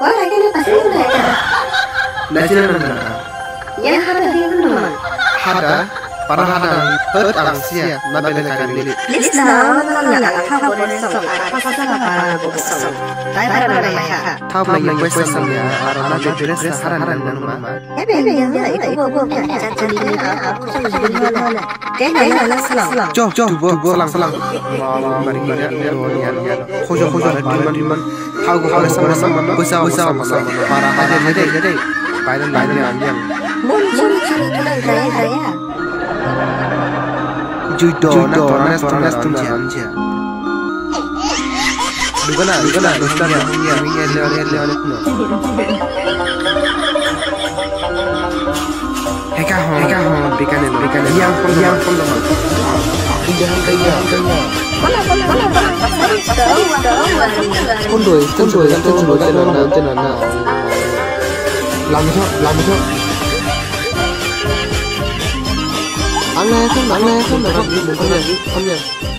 lagi nih pasti udah. Najila nana. Ya ada yang teman. Hada, para hada, angsia, nabele kami. Lista mana apa boleh sok, apa apa boleh. Tayar ya. Tahu lagi question ya, karena bebele saharan dan nama. Yang itu jadi aku sebenarnya. Kayaknya salah. Jo, selang. Mari kita lihat. Khojo, diman. Tahu sama. Bisa. Para hada. Pailan yang. Mun kaya. Judo, Torres tunja. Dugana, dostan ya, le kuno. Heka hon, bikane, yang pun lemah. Jangan kaya. Kondoi, tenana. Lamso. Ang na, dapat.